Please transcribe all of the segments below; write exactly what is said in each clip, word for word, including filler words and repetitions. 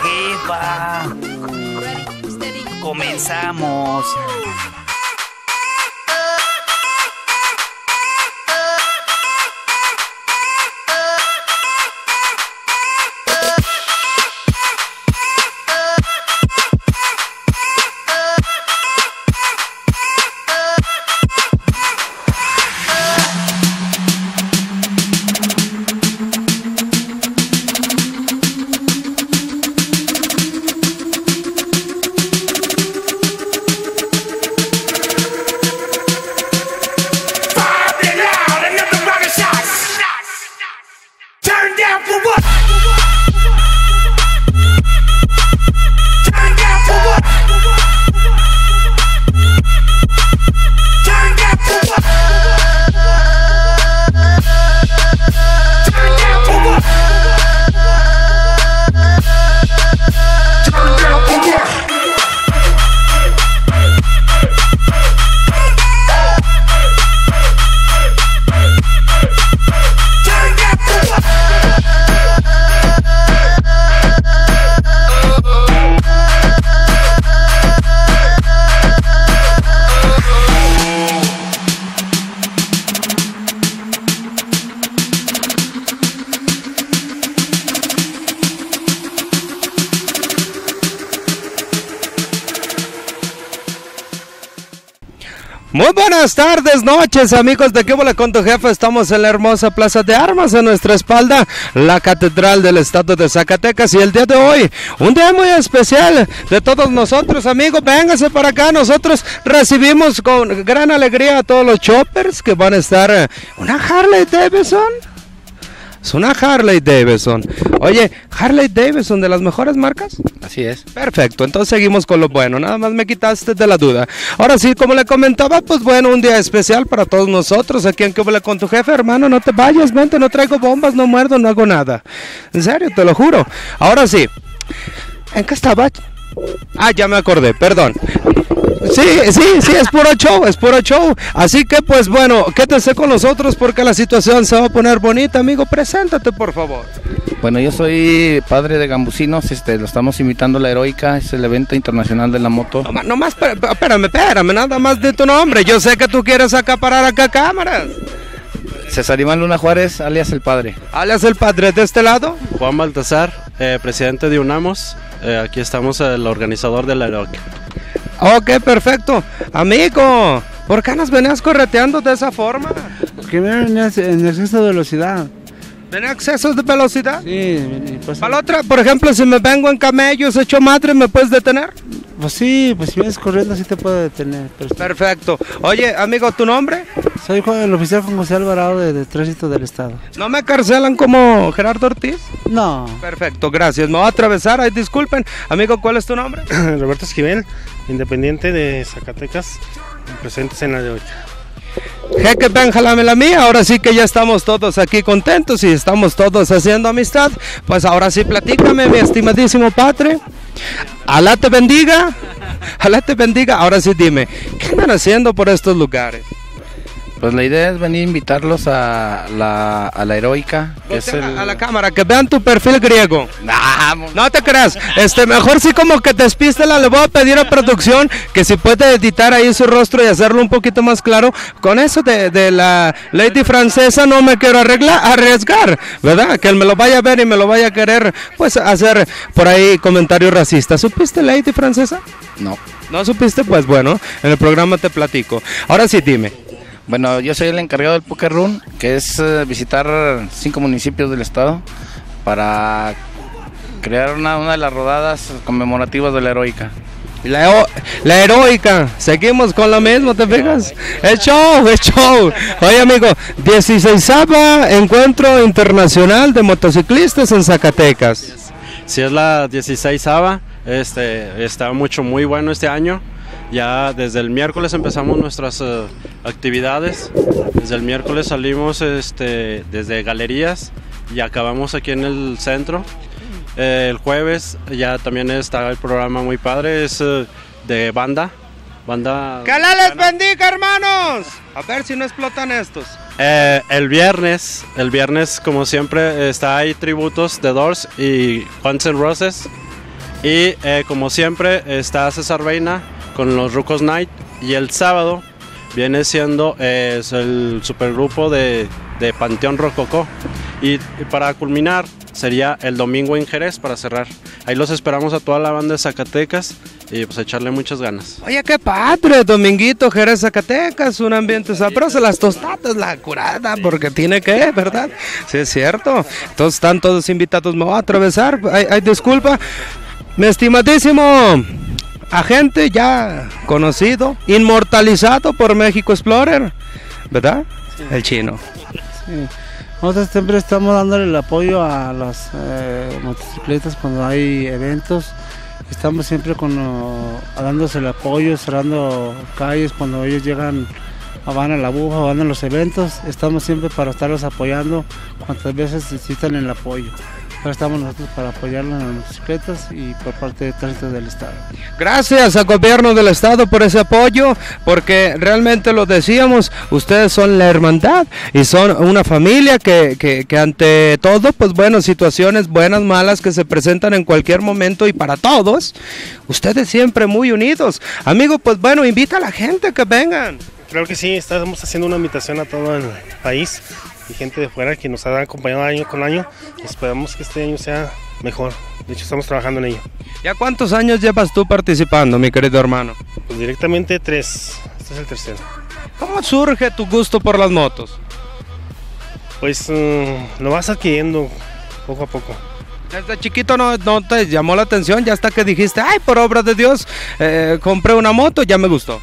jefa. Comenzamos. Muy buenas tardes, noches, amigos de ¿Qué bola con tu jefe? Estamos en la hermosa Plaza de Armas, a nuestra espalda, la Catedral del Estado de Zacatecas. Y el día de hoy, un día muy especial de todos nosotros, amigos. Vénganse para acá, nosotros recibimos con gran alegría a todos los choppers que van a estar. Una Harley Davidson. Es una Harley Davidson. Oye, Harley Davidson, de las mejores marcas. Así es. Perfecto, entonces seguimos con lo bueno. Nada más me quitaste de la duda. Ahora sí, como le comentaba, pues bueno, un día especial para todos nosotros aquí en ¿Qué bola con tu jefe? Hermano, no te vayas, vente, no traigo bombas, no muerdo, no hago nada. En serio, te lo juro. Ahora sí, ¿en qué estaba? Ah, ya me acordé, perdón. Sí, sí, sí, es puro show, es puro show. Así que pues bueno, quédese con nosotros porque la situación se va a poner bonita, amigo. Preséntate, por favor. Bueno, yo soy padre de gambusinos, este, lo estamos invitando a la Heroica, es el evento internacional de la moto. No, no más, espérame, espérame, nada más de tu nombre. Yo sé que tú quieres acaparar acá cámaras. César Iván Luna Juárez, alias el padre. Alias el padre, de este lado. Juan Baltasar, eh, presidente de UNAMOS. Eh, aquí estamos el organizador de la Heroica. Ok, perfecto. Amigo, ¿por qué nos venías correteando de esa forma? Porque venías en exceso de velocidad. ¿Ven excesos de velocidad? Sí. Pues, ¿Para la otra, por ejemplo, si me vengo en camellos hecho madre, me puedes detener? Pues sí, pues si vienes corriendo sí te puedo detener. Pero... Perfecto. Oye, amigo, ¿tu nombre? Soy el oficial Juan José Alvarado de, de Tránsito del Estado. ¿No me carcelan como Gerardo Ortiz? No. Perfecto, gracias. Me voy a atravesar, ay, disculpen. Amigo, ¿cuál es tu nombre? Roberto Esquivel, independiente de Zacatecas, presentes en la Heroica. Jeque, ven, jalame la mía. Ahora sí que ya estamos todos aquí contentos y estamos todos haciendo amistad. Pues ahora sí, platícame, mi estimadísimo padre. Alá te bendiga. Alá te bendiga. Ahora sí, dime, ¿qué andan haciendo por estos lugares? Pues la idea es venir a invitarlos a la, a la Heroica, que es el... a la cámara, que vean tu perfil griego. Nah, no te creas, este, mejor sí como que despístela. Le voy a pedir a producción que si puede editar ahí su rostro y hacerlo un poquito más claro. Con eso de, de la lady francesa no me quiero arreglar, arriesgar, ¿verdad? Que él me lo vaya a ver y me lo vaya a querer, pues, hacer por ahí comentarios racistas. ¿Supiste lady francesa? No. ¿No supiste? Pues bueno, en el programa te platico. Ahora sí, dime. Bueno, yo soy el encargado del Poker Run, que es uh, visitar cinco municipios del estado para crear una, una de las rodadas conmemorativas de la Heroica. La, la Heroica, seguimos con lo mismo, ¿te fijas? Es show, es show. Oye, amigo, dieciseisava Encuentro Internacional de Motociclistas en Zacatecas. Si es la dieciseisava, este, está mucho, muy bueno este año. Ya desde el miércoles empezamos nuestras uh, actividades. Desde el miércoles salimos este, desde galerías y acabamos aquí en el centro. Eh, el jueves ya también está el programa muy padre, es uh, de banda. banda ¡Que la les bendiga, hermanos! A ver si no explotan estos. Eh, el viernes, el viernes como siempre está ahí tributos de Doors y Guns N' Roses. Y eh, como siempre está César Reina con los Rucos Night, y el sábado viene siendo eh, es el supergrupo de, de Panteón Rococó, y, y para culminar sería el domingo en Jerez para cerrar. Ahí los esperamos a toda la banda de Zacatecas y pues echarle muchas ganas. Oye, qué padre, Dominguito, Jerez, Zacatecas, un ambiente sabroso, las tostadas, la curada, porque tiene que, ¿verdad? Sí, es cierto. Entonces están todos invitados, me voy a atravesar, ay, ay, disculpa. Mi estimadísimo agente ya conocido, inmortalizado por México Explorer, ¿verdad? Sí. El chino. Sí. Nosotros siempre estamos dándole el apoyo a las eh, motocicletas cuando hay eventos. Estamos siempre con, uh, dándose el apoyo, cerrando calles cuando ellos llegan, van a la bufa, van a los eventos. Estamos siempre para estarlos apoyando cuantas veces necesitan el apoyo. Ahora estamos nosotros para apoyarlos en las motocicletas y por parte de Tránsito del Estado. Gracias al gobierno del Estado por ese apoyo, porque realmente lo decíamos, ustedes son la hermandad y son una familia que, que, que ante todo, pues bueno, situaciones buenas, malas que se presentan en cualquier momento y para todos, ustedes siempre muy unidos. Amigo, pues bueno, invita a la gente que vengan. Claro que sí, estamos haciendo una invitación a todo el país y gente de fuera que nos ha acompañado año con año. Esperamos que este año sea mejor. De hecho, estamos trabajando en ello. ¿Ya cuántos años llevas tú participando, mi querido hermano? Pues directamente tres. Este es el tercero. ¿Cómo surge tu gusto por las motos? Pues um, lo vas adquiriendo poco a poco. Desde chiquito no, no te llamó la atención, ya hasta que dijiste, ay, por obra de Dios, eh, compré una moto, ya me gustó.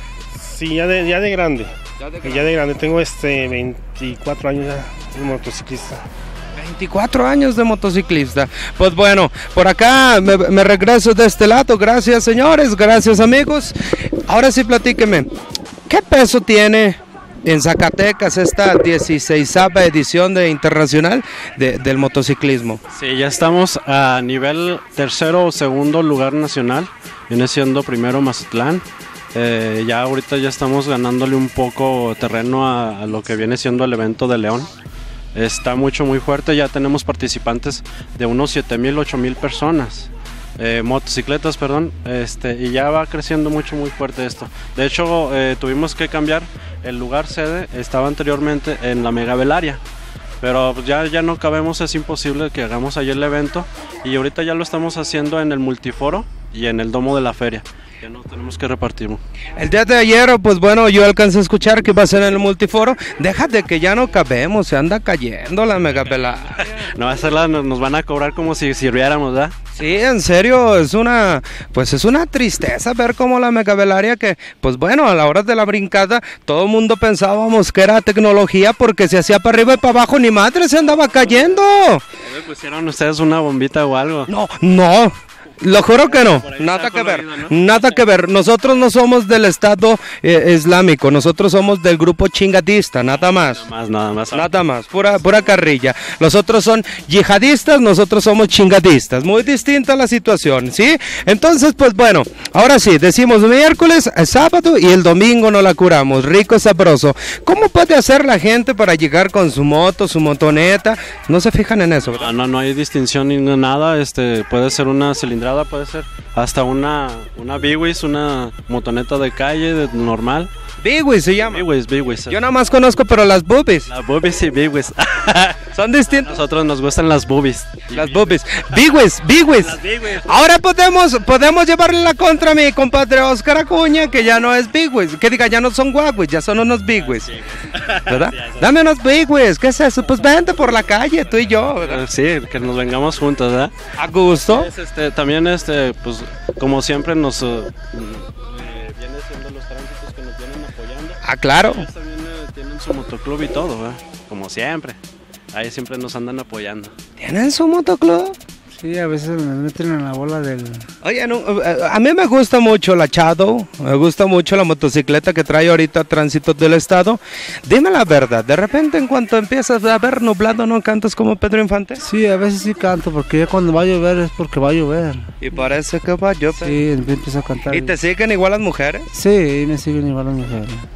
Sí, ya de, ya de grande. Ya de grande. Ya de grande. Tengo este veinticuatro años ya de motociclista. veinticuatro años de motociclista. Pues bueno, por acá me, me regreso de este lado. Gracias, señores, gracias, amigos. Ahora sí, platíqueme, ¿qué peso tiene en Zacatecas esta dieciseisava edición de internacional de, del motociclismo? Sí, ya estamos a nivel tercero o segundo lugar nacional. Viene siendo primero Mazatlán. Eh, ya ahorita ya estamos ganándole un poco terreno a, a lo que viene siendo el evento de León. Está mucho, muy fuerte. Ya tenemos participantes de unos siete mil, ocho mil personas. Eh, motocicletas, perdón. Este, y ya va creciendo mucho, muy fuerte esto. De hecho, eh, tuvimos que cambiar el lugar sede. Estaba anteriormente en la Mega Belaria. Pero ya, ya no cabemos, es imposible que hagamos ahí el evento. Y ahorita ya lo estamos haciendo en el Multiforo y en el Domo de la Feria. Ya no tenemos que repartirlo. El día de ayer, pues bueno, yo alcancé a escuchar que iba a ser en el Multiforo. Déjate que ya no cabemos, se anda cayendo la Mega Belaria. No va a ser la, nos van a cobrar como si sirviéramos, ¿verdad? Sí, en serio, es una, pues es una tristeza ver cómo la Mega Belaria, que, pues bueno, a la hora de la brincada, todo el mundo pensábamos que era tecnología porque se hacía para arriba y para abajo, ni madre, se andaba cayendo. ¿Le pusieron ustedes una bombita o algo? No, no. Lo juro que no, nada que ver, ¿no? Nada que ver. Nosotros no somos del Estado eh, Islámico, nosotros somos del grupo chingadista, nada más. Nada más, nada más. Nada más, pura, pura carrilla. Los otros son yihadistas, nosotros somos chingadistas. Muy distinta la situación, ¿sí? Entonces, pues bueno, ahora sí, decimos miércoles, sábado y el domingo no la curamos. Rico, sabroso. ¿Cómo puede hacer la gente para llegar con su moto, su motoneta? No se fijan en eso, ¿verdad? No, no, no hay distinción ni nada. Este, puede ser una cilindrada, puede ser hasta una una Big-Wiz, una motoneta de calle de, normal. Big-Wiz se llama. Big-Wiz, Big-Wiz. Yo nada más conozco, pero las boobies. Las boobies y Big-Wiz. Son distintas. A nosotros nos gustan las boobies. Las boobies. Big-Wiz, Big-Wiz. Ahora podemos podemos llevarle la contra a mi compadre Oscar Acuña, que ya no es Big-Wiz. Que diga, ya no son Guaguis, ya son unos Big-Wiz. ¿Verdad? Dame unos Big-Wiz. ¿Qué es eso? Pues vente por la calle, tú y yo, ¿verdad? Sí, que nos vengamos juntos, ¿verdad? A gusto. Es, este, también, este, pues, como siempre nos... Uh, viene siendo los tránsitos que nos vienen apoyando. Ah, claro. Ellos también eh, tienen su motoclub y todo, ¿verdad? Como siempre. Ahí siempre nos andan apoyando. ¿Tienen su motoclub? Sí, a veces me meten en la bola del... Oye, no, a mí me gusta mucho la Shadow, me gusta mucho la motocicleta que trae ahorita Tránsito del Estado. Dime la verdad, de repente en cuanto empiezas a ver nublado, ¿no cantas como Pedro Infante? Sí, a veces sí canto, porque ya cuando va a llover es porque va a llover. Y parece que va a llover. Sí, empiezo a cantar. ¿Y te siguen igual las mujeres? Sí, me siguen igual las mujeres.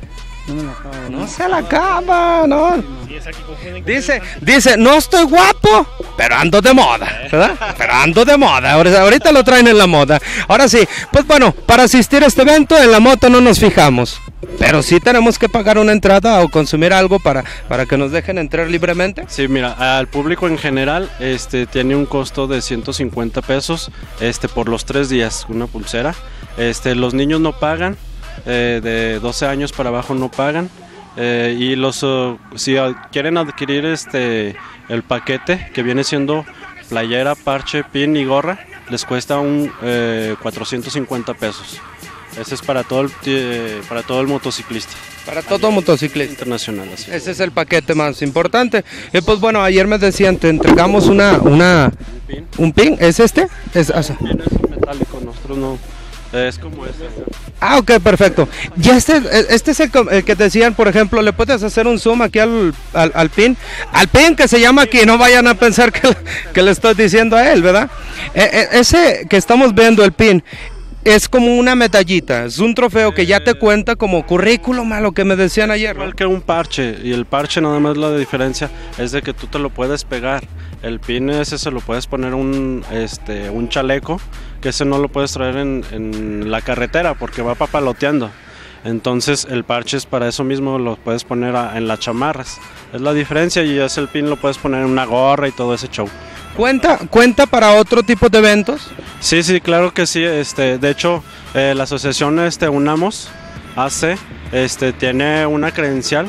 No me la acabo. No se la acaba, no. Sí, es aquí confunden con Dice, el- dice, no estoy guapo, pero ando de moda, ¿verdad? Pero ando de moda, ahorita, ahorita lo traen en la moda. Ahora sí, pues bueno, para asistir a este evento en la moto no nos fijamos, pero sí tenemos que pagar una entrada o consumir algo para, para que nos dejen entrar libremente. Sí, mira, al público en general este, tiene un costo de ciento cincuenta pesos este, por los tres días, una pulsera. Este, los niños no pagan, eh, de doce años para abajo no pagan. Eh, y los uh, si ad- quieren adquirir este el paquete que viene siendo playera, parche, pin y gorra, les cuesta un eh, cuatrocientos cincuenta pesos. Ese es para todo el eh, para todo el motociclista Para todo motociclista. internacional, así. Ese es el paquete más importante. Y pues bueno, ayer me decían, te entregamos una, una, pin. un pin, ¿es este? Es, o sea, Pin es metálico, nosotros no, es como este. ah, ok, perfecto. Ya este, este es el, co- el que te decían, por ejemplo, le puedes hacer un zoom aquí al, al, al pin, al pin que se llama aquí, no vayan a pensar que, que le estoy diciendo a él, ¿verdad? Eh, eh, ese que estamos viendo, el pin, es como una medallita, es un trofeo que ya te cuenta como currículum a lo que me decían ayer, ¿no? Igual que un parche, y el parche nada más la diferencia es de que tú te lo puedes pegar. El pin ese se lo puedes poner un, este, un chaleco, que ese no lo puedes traer en, en la carretera porque va papaloteando. Entonces el parche es para eso mismo, lo puedes poner a- en las chamarras. Es la diferencia, y es el pin lo puedes poner en una gorra y todo ese show. ¿Cuenta, cuenta para otro tipo de eventos? Sí, sí, claro que sí. Este, de hecho, eh, la asociación este, UNAMOS A C este, tiene una credencial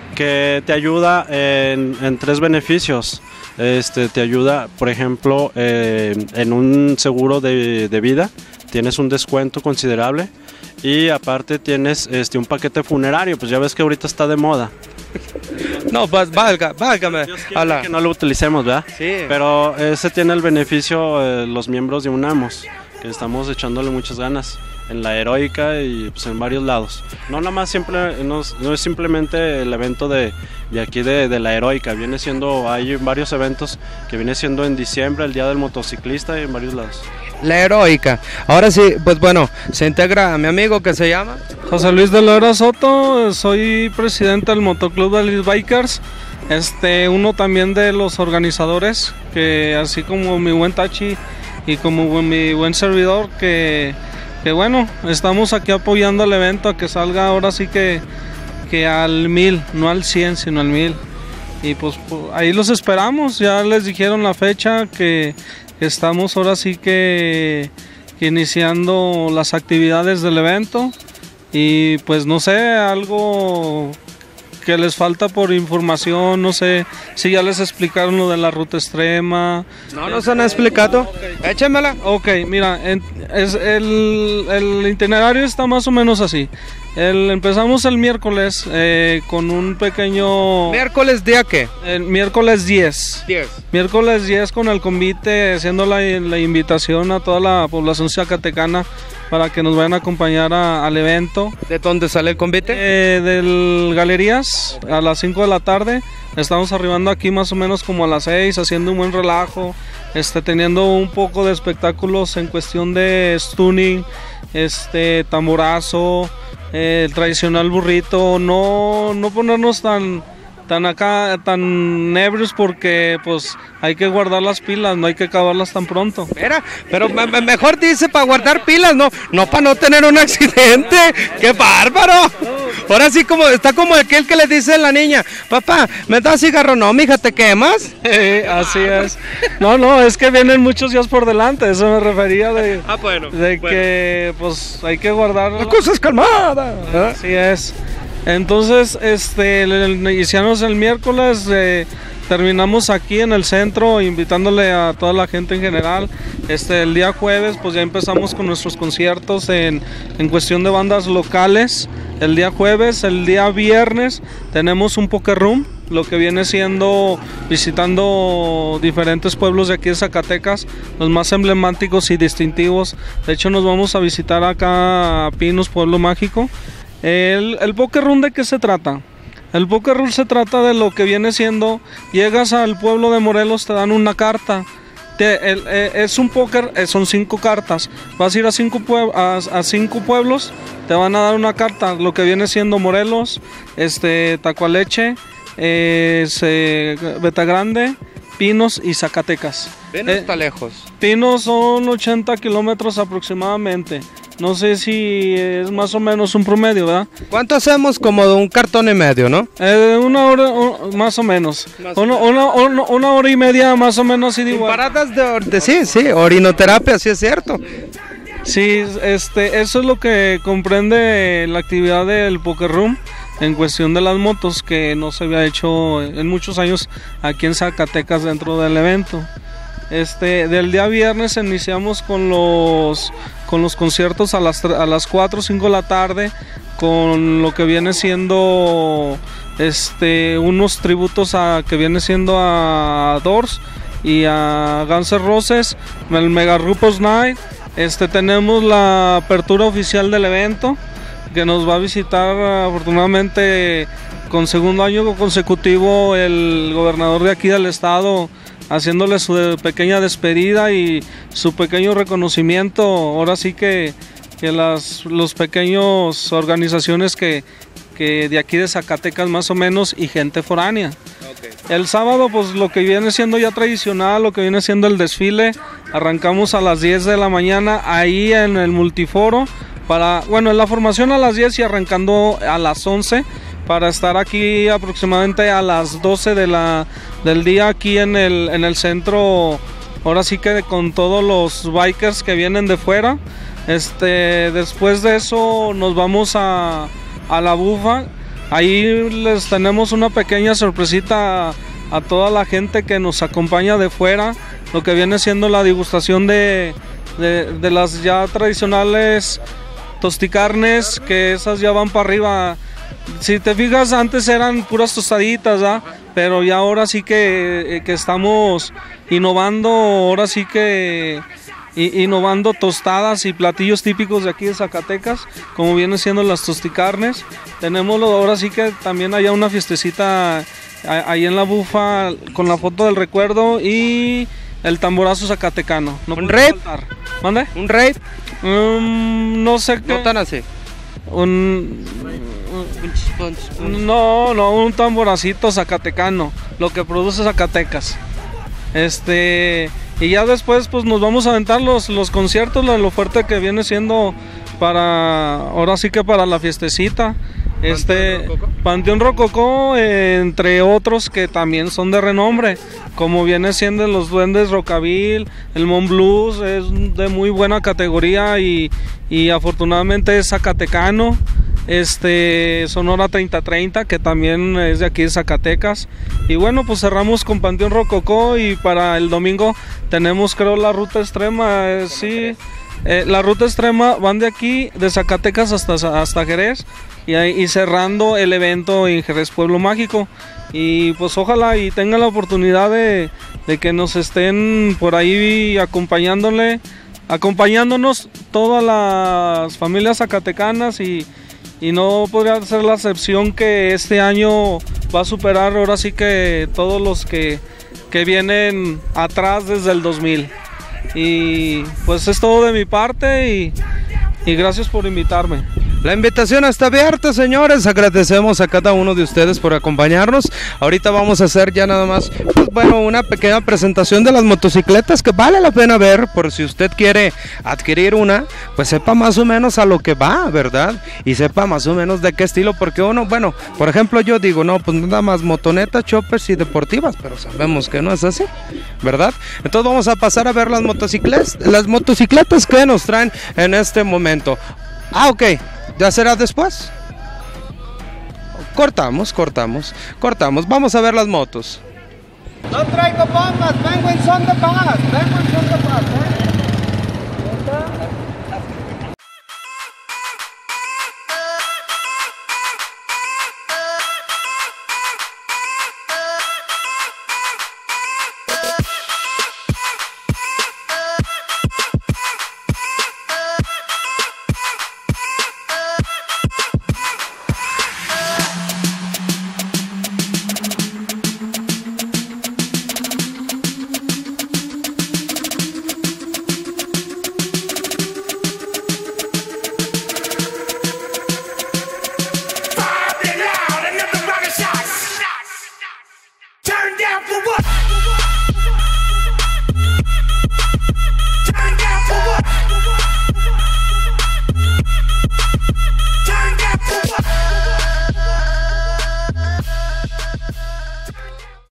que te ayuda en, en tres beneficios. Este, te ayuda, por ejemplo, eh, en un seguro de, de vida, tienes un descuento considerable, y aparte tienes este, un paquete funerario, pues ya ves que ahorita está de moda. No, pues valga, válgame. Dios quiera Ala. que no lo utilicemos, ¿verdad? Sí. Pero ese tiene el beneficio eh, los miembros de UNAMOS, que estamos echándole muchas ganas en la Heroica y pues, en varios lados. No nada más siempre, no, no es simplemente el evento de, de aquí de, de la Heroica, viene siendo, hay varios eventos que viene siendo en diciembre, el Día del Motociclista, y en varios lados. La Heroica. Ahora sí, pues bueno, se integra a mi amigo que se llama. José Luis de Loera Soto, soy presidente del Motoclub de los Bikers, este, uno también de los organizadores, que así como mi buen Tachi y como mi buen servidor, que, que bueno, estamos aquí apoyando el evento a que salga ahora sí que, que al mil, no al cien, sino al mil. Y pues, pues ahí los esperamos, ya les dijeron la fecha, que estamos ahora sí que, que iniciando las actividades del evento. Y pues no sé, algo que les falta por información, no sé si ya les explicaron lo de la ruta extrema. No nos han explicado. Échamela. Ok, mira, en- es el, el itinerario está más o menos así. El, empezamos el miércoles eh, con un pequeño... Miércoles día qué? El miércoles diez. diez. Miércoles diez con el convite, haciendo la, la invitación a toda la población zacatecana para que nos vayan a acompañar a- al evento. ¿De dónde sale el convite? Eh, del Galerías a las cinco de la tarde. Estamos arribando aquí más o menos como a las seis, haciendo un buen relajo, este, teniendo un poco de espectáculos en cuestión de stunning, este, tamborazo, eh, el tradicional burrito, no, no ponernos tan, tan acá, tan ebrios, porque pues hay que guardar las pilas, no hay que acabarlas tan pronto. Mira, pero me- me- mejor dice para guardar pilas, no, no para no tener un accidente. ¡Qué bárbaro! Ahora sí como está como aquel que le dice a la niña, papá, ¿me das cigarro? No, mija, ¿te quemas? Eh, así es. No, no, es que vienen muchos días por delante, eso me refería de, Ah, bueno. de que pues hay que guardar. La cosa es calmada. ¿verdad? Así es. Entonces, este, el- el- iniciamos el miércoles, eh, terminamos aquí en el centro, invitándole a toda la gente en general. Este, el día jueves, pues ya empezamos con nuestros conciertos en, en cuestión de bandas locales. El día jueves, el día viernes, tenemos un poker room, lo que viene siendo visitando diferentes pueblos de aquí de Zacatecas, los más emblemáticos y distintivos. De hecho, nos vamos a visitar acá a Pinos, Pueblo Mágico. El, el poker room, ¿de qué se trata? El poker room se trata de lo que viene siendo, llegas al pueblo de Morelos, te dan una carta, Te, el, eh, es un póker, eh, son cinco cartas. Vas a ir a cinco, pue a, a cinco pueblos, te van a dar una carta, lo que viene siendo Morelos, este, Tacualeche, eh, se, Betagrande, Pinos y Zacatecas. Pinos eh, está lejos. Pinos son ochenta kilómetros aproximadamente. No sé si es más o menos un promedio, ¿verdad? ¿Cuánto hacemos? Como de un cartón y medio, ¿no? Eh, una hora, un, más o menos. Más una, una, una, una hora y media más o menos. Así de igual. Paradas de, de... Sí, sí, orinoterapia, sí es cierto. Sí, este, eso es lo que comprende la actividad del Poker Room en cuestión de las motos, que no se había hecho en muchos años aquí en Zacatecas dentro del evento. Este, del día viernes iniciamos con los con los conciertos a las a las cuatro o cinco de la tarde, con lo que viene siendo este unos tributos a que viene siendo a Doors y a Guns N' Roses, el Mega Rupos Night. Este, tenemos la apertura oficial del evento, que nos va a visitar afortunadamente con segundo año consecutivo el gobernador de aquí del estado, haciéndole su pequeña despedida y su pequeño reconocimiento. Ahora sí que, que las los pequeños organizaciones que, que de aquí de Zacatecas más o menos y gente foránea. Okay. El sábado pues lo que viene siendo ya tradicional, lo que viene siendo el desfile, arrancamos a las diez de la mañana ahí en el multiforo, para, bueno, en la formación a las diez y arrancando a las once, para estar aquí aproximadamente a las doce de la, del día aquí en el, en el centro, ahora sí que con todos los bikers que vienen de fuera. Este, después de eso nos vamos a, a la bufa, ahí les tenemos una pequeña sorpresita a, a toda la gente que nos acompaña de fuera, lo que viene siendo la degustación de, de, de las ya tradicionales tosticarnes, que esas ya van para arriba. Si te fijas, antes eran puras tostaditas, ¿verdad? Pero ya ahora sí que, que estamos innovando, ahora sí que innovando tostadas y platillos típicos de aquí de Zacatecas, como vienen siendo las tosticarnes. Tenemos ahora sí que también hay una fiestecita ahí en la bufa con la foto del recuerdo y el tamborazo zacatecano. No ¿Un raid? ¿Mande? ¿Un raid? Um, no sé qué. No tan así. Un... No, no, un tamboracito zacatecano, lo que produce Zacatecas. Este, y ya después pues nos vamos a aventar los, los conciertos, lo, lo fuerte que viene siendo para, ahora sí que para la fiestecita. Este, Panteón Rococó, eh, entre otros que también son de renombre, como viene siendo los Duendes Rockabil, el Mon Blues, es de muy buena categoría y, y afortunadamente es zacatecano. Este, Sonora treinta treinta, que también es de aquí de Zacatecas. Y bueno, pues cerramos con Panteón Rococó y para el domingo tenemos, creo, la ruta extrema, eh, sí, eh, la ruta extrema van de aquí, de Zacatecas hasta, hasta Jerez. Y, y cerrando el evento en Jerez Pueblo Mágico, y pues ojalá y tengan la oportunidad de, de que nos estén por ahí acompañándole, acompañándonos todas las familias zacatecanas, y, y no podría ser la excepción que este año va a superar ahora sí que todos los que, que vienen atrás desde el dos mil. Y pues es todo de mi parte y, y gracias por invitarme. La invitación está abierta, señores. Agradecemos a cada uno de ustedes por acompañarnos. Ahorita vamos a hacer ya nada más, pues bueno, una pequeña presentación de las motocicletas que vale la pena ver, por si usted quiere adquirir una, pues sepa más o menos a lo que va, ¿verdad? Y sepa más o menos de qué estilo, porque uno, bueno, por ejemplo, yo digo, no, pues nada más motonetas, choppers y deportivas, pero sabemos que no es así, ¿verdad? Entonces vamos a pasar a ver las motocicletas, las motocicletas que nos traen en este momento. Ah, ok. ¿Ya será después? Cortamos, cortamos, cortamos. Vamos a ver las motos. No traigo bombas, vengo en son de paz, vengo en son de paz, ¿eh?